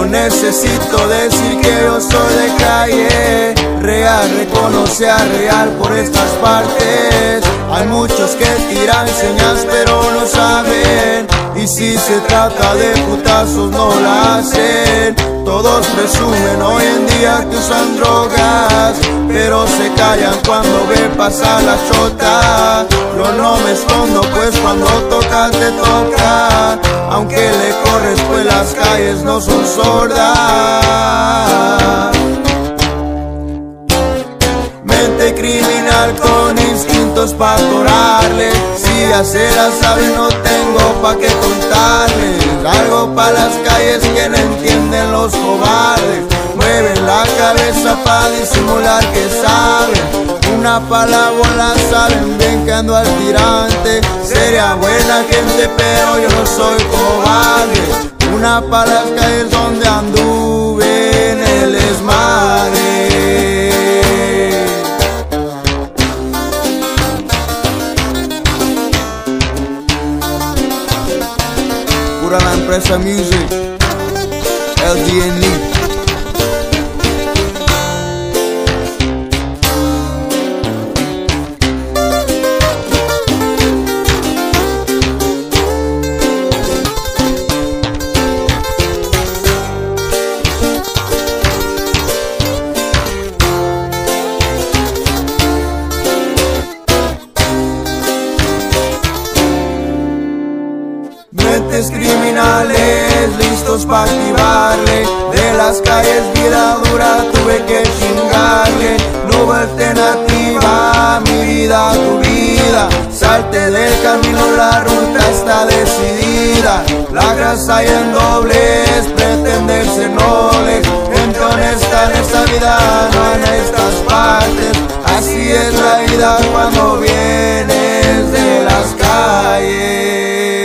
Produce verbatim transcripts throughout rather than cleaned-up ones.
necesito decir que yo soy de calle, real, reconoce a real por estas partes. Hay muchos que tiran señas pero no saben, y si se trata de putazos no la hacen. Todos presumen hoy en día que usan drogas, pero se callan cuando ven pasar la chota. Yo no me escondo pues cuando toca te toca, aunque le corres pues las calles no son sordas. Mente criminal con instintos pa' atorarle, si ya se la saben no tengo pa' qué contarles. Algo pa' las calles que no entienden los cobardes, mueven la cabeza pa' disimular que saben. Una pa' la bola saben bien que ando al tirante, sería buena gente pero yo no soy cobarde. Una pa' las calles donde anduve en el desmadre. Pura la empresa Music, L D N E. Mentes criminales listos pa' activarle, de las calles vida dura tuve que chingarle. No hubo alternativa, mi vida, tu vida, salte del camino, la ruta está decidida. La grasa y en dobles, pretender ser noble, gente honesta en esta vida, no en estas partes. Así es la vida cuando vienes de las calles.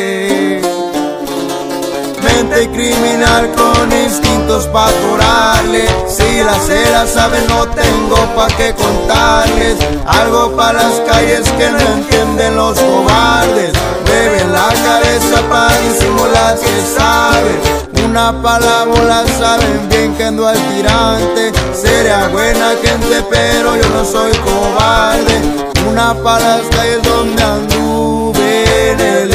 Mente criminal con instintos pa' atorarle, si la se la saben no tengo pa' qué contarles. Algo pa' las calles que no entienden los cobardes, beben la cabeza pa' disimular que saben. Una pa' la bola saben bien que ando al tirante, sería buena gente pero yo no soy cobarde. Una pa' las calles donde anduve en el